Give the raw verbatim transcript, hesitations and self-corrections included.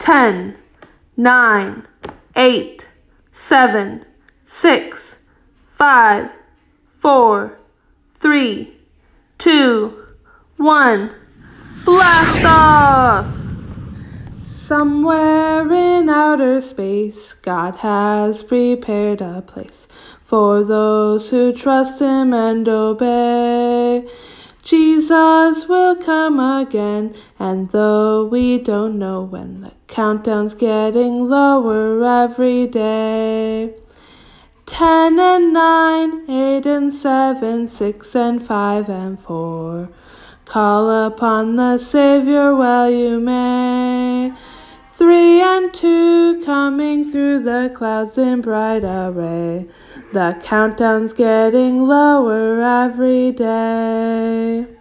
ten, nine, eight, seven, six, five, four, three, two, one. Blast off! Somewhere in outer space, God has prepared a place for those who trust Him and obey. Jesus will come again, and though we don't know when, the countdown's getting lower every day. Ten and nine, eight and seven, six and five and four. Call upon the Savior while you may. Three and two, coming through the clouds in bright array. The countdown's getting lower every day.